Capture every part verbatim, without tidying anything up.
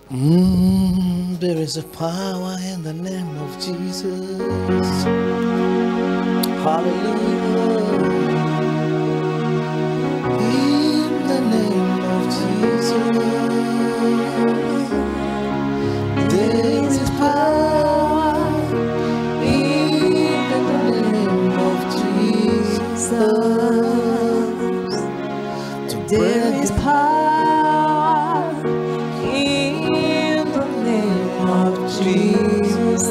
Mm, there is a power in the name of Jesus. Hallelujah. In the name of Jesus, there is power. In the name of Jesus, There is power in the name of Jesus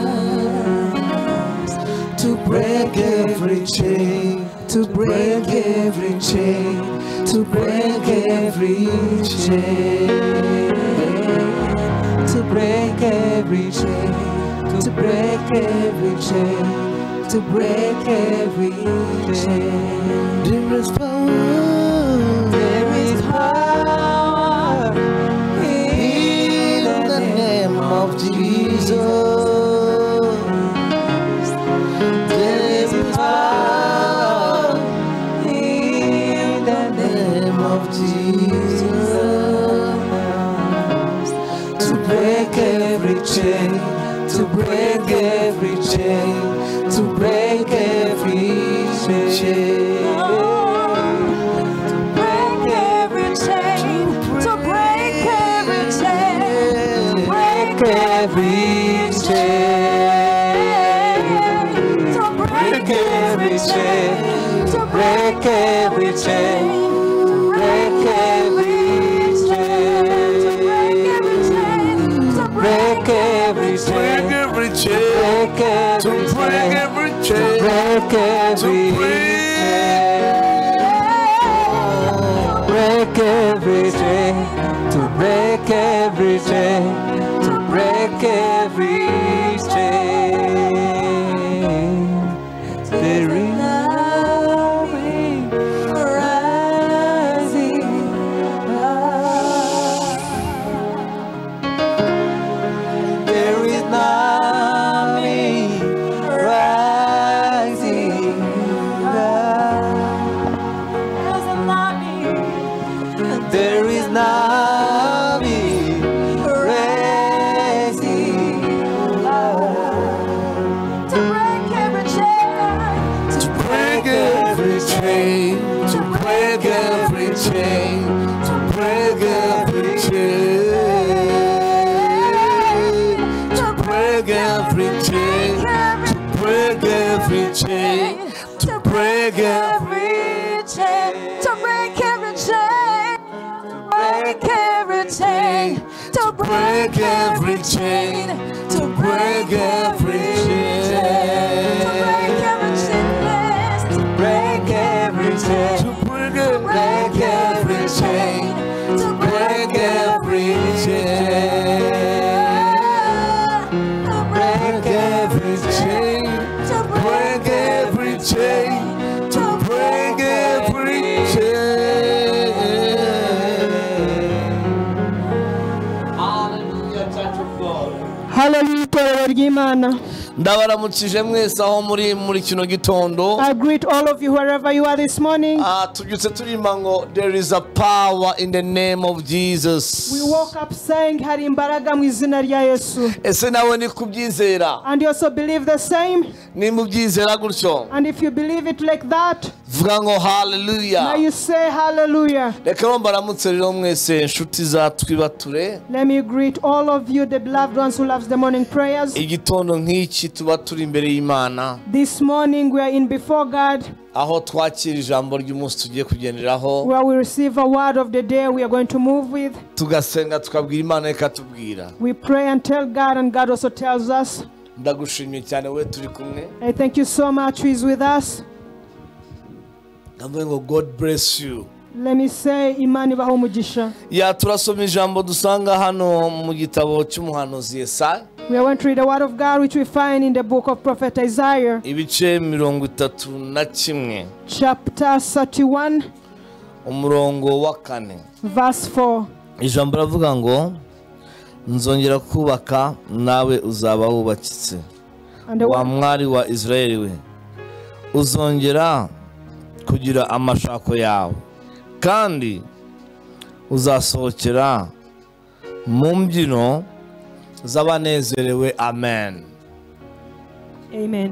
to break every chain, to break every chain, to break every chain, to break every chain, to break every chain, to break every chain. there is power. There is power In the name of Jesus, there is power. in the Name of Jesus, to break every chain, to break every chain, to break every chain. break every chain, to break every chain, break every chain, to break every chain, to break every chain, break every chain, to break every chain, every chain, break to every break chain, every chain, break every break every chain, to break every chain, to break every chain. There is There is nothing rising up. There is nothing rising up. To break every chain, to break every chain, to break every chain, to break every chain, to break every chain, to break every chain, to break every chain, to break every chain, break every chain, to break every chain, to break every chain, break every chain, to break every chain, to break every chain, break every chain, to break every break every chain, chain, to break every chain. Hallelujah, Church of God. Hallelujah, itorero ry'Imana. ndabaramukije mwese aho muri muri kino gitondo. I greet all of you wherever you are this morning. Ah, tubyutse turimba ngo there is a power in the name of Jesus. We woke up saying hari imbaraga mu izina rya Yesu. Ese nawe ni kubyizera? And you also believe the same? Ni mubyizera gutyo? And if you believe it like that, Vuga ngo now hallelujah. you say hallelujah. Reka mbaramutse rero mwese inshuti za twibature. Let me greet all of you, the beloved ones who loves the morning prayers. Igitondo nk'iki tuba turi imbere y'Imana. This morning we are in before God, aho twakira ijambo ry'umunsi tugiye kugenderaho, where we receive a word of the day we are going to move with. tugasenga tukabwira Imana ikatubwira. We pray and tell God, and God also tells us. Ndagushimiye cyane we turi kumwe. I thank you so much who is with us. Ndavuga ngo God bless you. Let me say Imana ibahe umugisha. Ya turasoma ijambo dusanga hano mu gitabo cy'umuhanuzi Yesaya. We are going to read the word of God which we find in the book of Prophet Isaiah, ibice mirongo itatu na kimwe chapter thirty-one, umurongo wa kane. verse four. Ijambo ravuga ngo nzongera kubaka nawe uzaba wubakitse, And the wa word, mwari wa Israeli we, uzongera kugira amashako yawe kandi uzasohokera mu mbyino z'abanezerewe. Amen. Amen.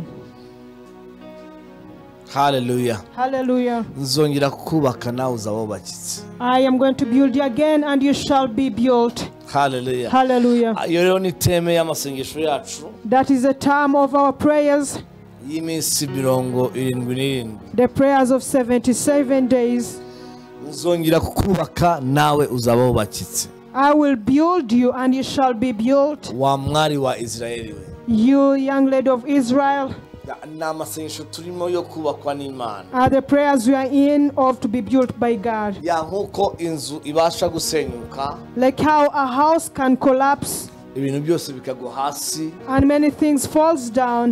Hallelujah. Hallelujah. Nzongera kubaka nawe uzabubakitse. I am going to build you again and you shall be built. Hallelujah. Hallelujah. Iyo rero ni teme y'amasengesho yacu. That is the time of our prayers. Y'iminsi mirongo irindwi n'irindwi. The prayers of seventy-seven days. Nzongera kukubaka nawe uzabubakitse. I will build you and you shall be built. Wa mwari wa Israeli we. You young lady of Israel. N'amasengesho turimo yo kubakwa n'Imana. Are the prayers we are in of to be built by God. Ya nkuko inzu ibasha gusenyuka. Like how a house can collapse. Ibintu byose bikagwa hasi. And many things falls down.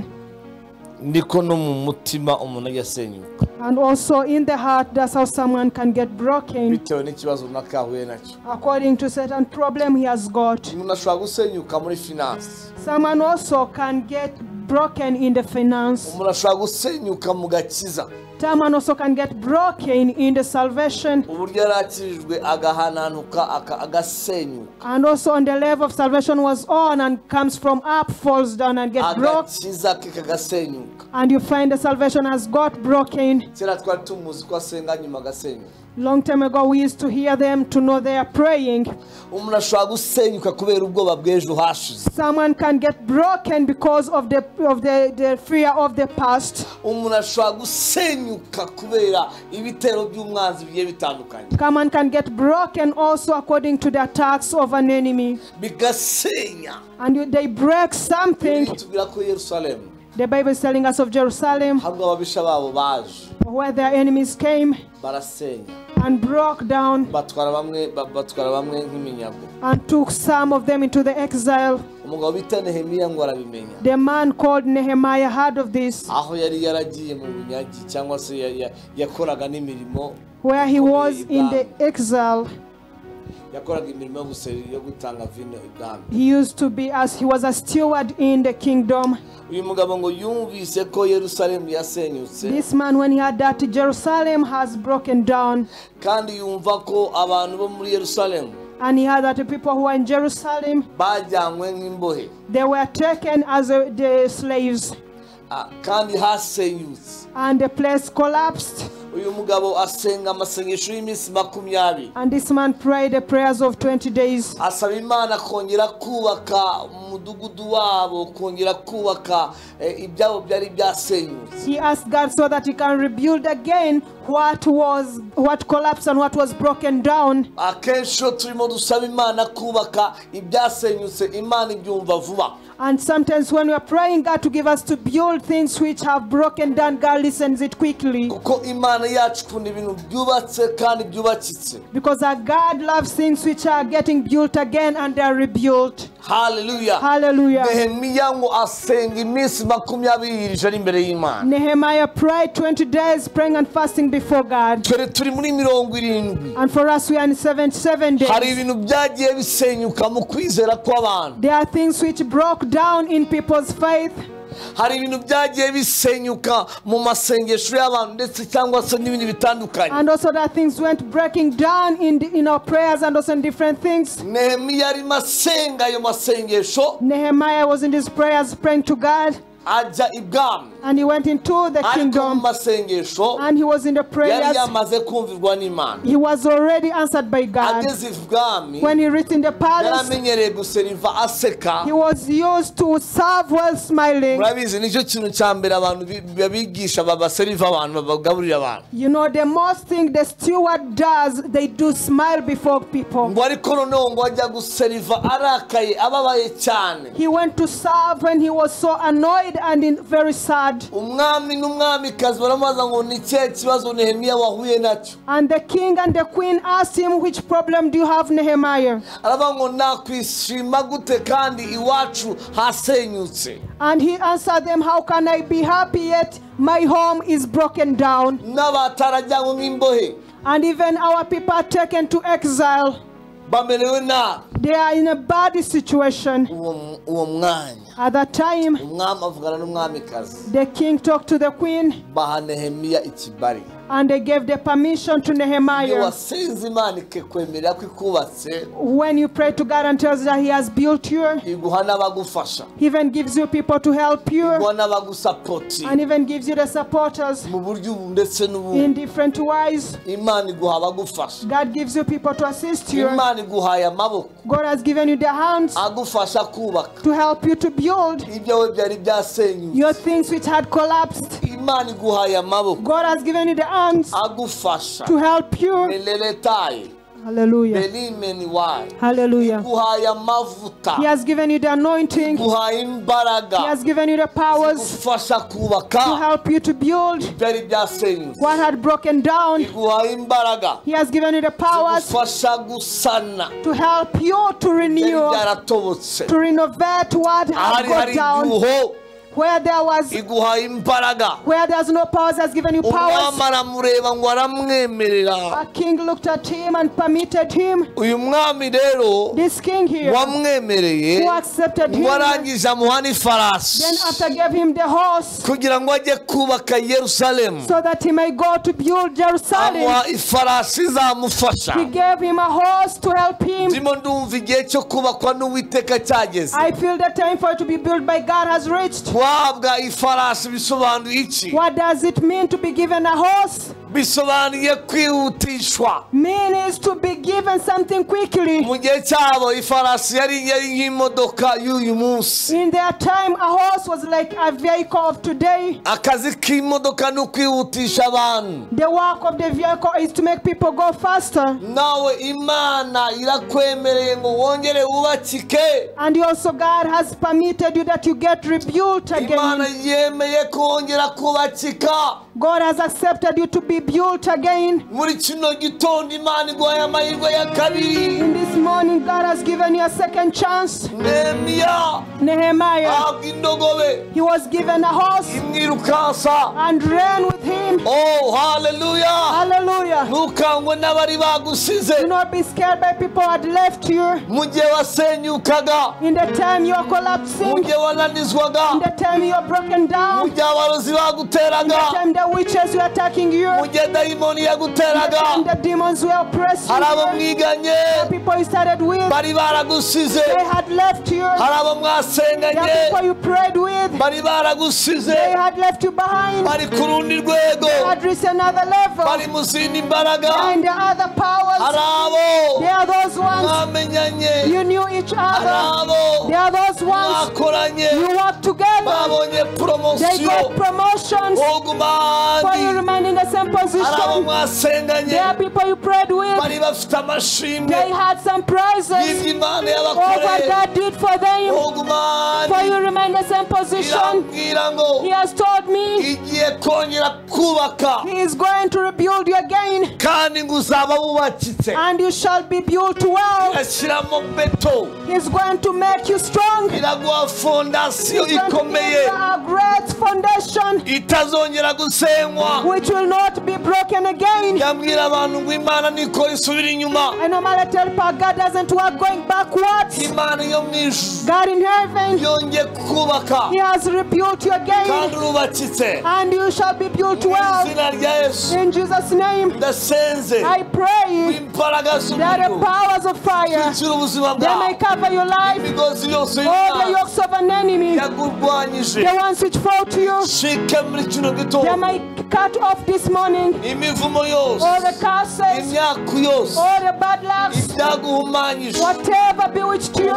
Niko no mu mutima umuntu yasenyuka. And also in the heart, that's how someone can get broken. Bitewe n'ikibazo nakahuye nacyo. According to certain problem he has got. Umuntu ashobora gusenyuka muri finance. Someone also can get broken in the finance. Umuntu ashobora gusenyuka mu gakiza. Someone also can get broken in the salvation. Uburyo yarakirijwe agahananuka agasenyuka. And also on the level of salvation was on and comes from up, falls down and gets broken. Agakiza ke kagasenyuka. And you find the salvation has got broken. Kera twari tumuzi ko asenga nyuma agasenyuka. Long time ago we used to hear them to know they are praying. Umuntu ashobora gusenyuka kubera ubwoba bw'ejo hashize. Someone can get broken because of the of the, the fear of the past. Umuntu ashobora gusenyuka kubera ibitero by'umwanzi bigiye bitandukanye. Someone can get broken also according to the attacks of an enemy. Bigasenya. And you, they break something. Tubwira ko Yerusalemu. The Bible is telling us of Jerusalem, habwo ababisha babo baje. Where their enemies came. Barasenya. And broke down. Batwara bamwe batwara bamwe nk'iminyago. And took some of them into the exile. Umugabo bita Nehemiya ngo arabimenya. The man called Nehemiah heard of this. Aho yari yaragiye mu binyagi cyangwa se yakoraga n'imirimo. Where he was in the exile. Yakoraga imirimo yo guseri yo gutanga vino ibwami. He used to be as he was a steward in the kingdom. Uyu mugabo ngo yumvise ko Yerusalemu yasenyutse. This man, when he heard that Jerusalem has broken down. Kandi yumva ko abantu bo muri Yerusalemu. And he heard that the people who were in Jerusalem, bajyanywe nk'imbohe. They were taken as a, the slaves. Kandi hasenyutse. And the place collapsed. Uyu mugabo asenga amasengesho y'iminsi makumyabiri. And this man prayed the prayers of twenty days. Asaba Imana kongera kubaka umudugudu wabo, kongera kubaka ibyabo byari byasenyutse. He asked God so that he can rebuild again what was what collapsed and what was broken down. Akensho turimo dusaba Imana kubaka ibyasenyutse, Imana ibyumva vuba. And sometimes when we are praying God to give us to build things which have broken down, God listens it quickly. Because our God loves things which are getting built again and they are rebuilt. Hallelujah. Hallelujah. Nehemiah prayed twenty days praying and fasting before God. And for us we are in seventy-seven days. There are things which broke down in people's faith. Hari ibintu byagiye bisenyuka mu masengesho y'abantu ndetse cyangwa se n'ibindi bitandukanye. And also that things went breaking down in the, in our prayers and also in different things. Nehemiya ari masenga yo masengesho. Nehemiah was in his prayers praying to God. Ajya ibwami. And he went into the kingdom. And he was in the prayers. He was already answered by God. When he reached in the palace, he was used to serve while smiling. You know, the most thing the steward does, they do smile before people. He went to serve when he was so annoyed and in, very sad. And the king and the queen asked him, which problem do you have, Nehemiah? And he answered them, how can I be happy yet my home is broken down? And even our people are taken to exile. They are in a bad situation. At that time, the king talked to the queen. And they gave the permission to Nehemiah. When you pray to God and tells that He has built you, He even gives you people to help you, and even gives you the supporters in different ways. God gives you people to assist you. God has given you the hands to help you to build your things which had collapsed. God has given you the hands to help you. Hallelujah. Hallelujah. He has given you the anointing. He has given you the powers to help you to build what had broken down. He has given you the powers to help you to renew, to renovate what had gone down. Where there was, where there's no powers, has given you powers. A king looked at him and permitted him. This king here, who accepted him, then after gave him the horse, so that he may go to build Jerusalem. He gave him a horse to help him. I feel the time for it to be built by God has reached. What does it mean to be given a horse? Means to be given something quickly. In their time, a horse was like a vehicle of today. The work of the vehicle is to make people go faster. And also God has permitted you that you get rebuilt again. God has accepted you to be built again. In this morning, God has given you a second chance. Nehemiah, he was given a horse and ran with him. Oh, hallelujah! Hallelujah! Do not be scared by people who had left you. In the time you are collapsing, in the time you are broken down, in the time the witches were attacking you, in the time the demons were oppressing you, the people you started with, they had left you, the people you prayed with, they had left you behind, they had reached another level, and the other powers, they are those ones, you knew each other, they are those ones, you worked together, they got promotions, for you remain in the same position. There are people you prayed with, they had some prizes over what God did for them, for you remain in the same position. He has told me He is going to rebuild you again, and you shall be built well. He is going to make you strong. He is going to give you a great foundation which will not be broken again. I normally tell people God doesn't work going backwards. God in heaven, He has rebuilt you again, and you shall be built well. In Jesus' name, I pray that the powers of fire, they may cover your life. All the yokes of an enemy, the ones which fall to you, they may cut off this morning. All the curses, all the bad lucks, whatever bewitched you,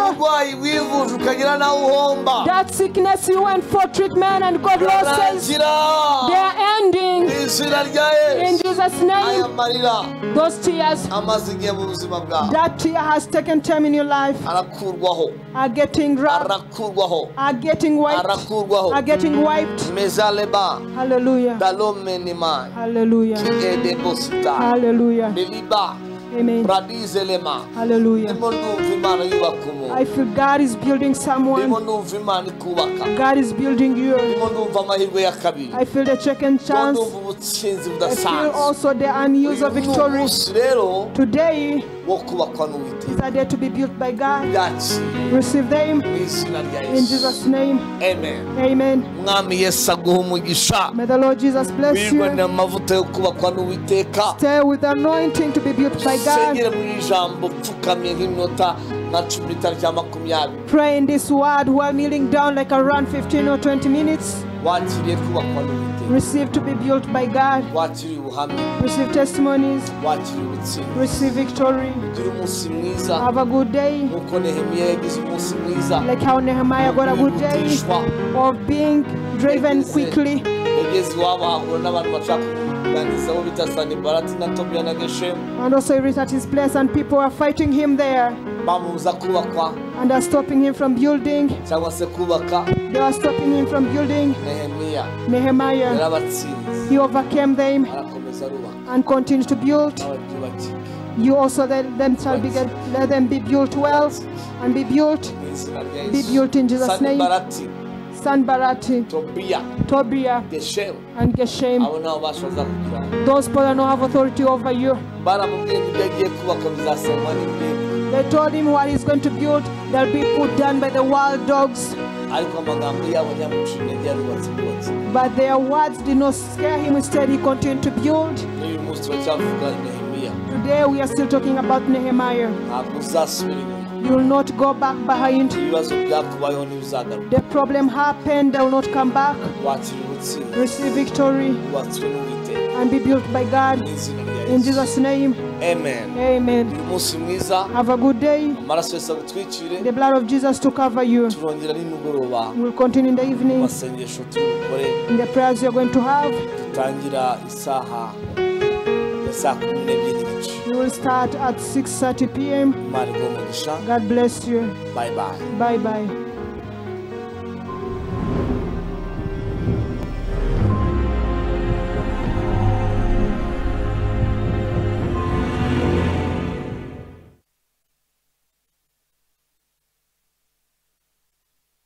that sickness you went for treatment and God losses, they are ending. In Jesus' name, those tears, that tear has taken time in your life, are getting rubbed, are getting wiped, are getting wiped. Hallelujah. Hallelujah. Hallelujah. Amen. Hallelujah. I feel God is building someone. God is building you. I feel the second chance. I feel also the unused victory. Today, It's a day to be built by God. Receive them in Jesus' name. Amen. Amen. May the Lord Jesus bless you. Stay with the anointing to be built by God. Pray in this word while kneeling down like around fifteen or twenty minutes. Receive to be built by God. Receive testimonies. Receive victory. Have a good day. Like how Nehemiah got a good day of being driven quickly. And also he reached at his place and people are fighting him there. And are stopping him from building. They are stopping him from building. Nehemiah, he overcame them and continued to build. You also let them shall be get, let them be built well and be built. Be built in Jesus' name. Sanbarati, Tobiah, and Geshem. Those people don't have authority over you. They told him what he's going to build, they'll be put down by the wild dogs. But their words did not scare him, instead he continued to build. Today we are still talking about Nehemiah. You will not go back behind. The problem happened, they will not come back. Receive victory and be built by God. In Jesus' name. Amen. Amen. Have a good day. The blood of Jesus to cover you. We'll continue in the evening. In the prayers you're going to have. We will start at six thirty p m God bless you. Bye bye. Bye bye.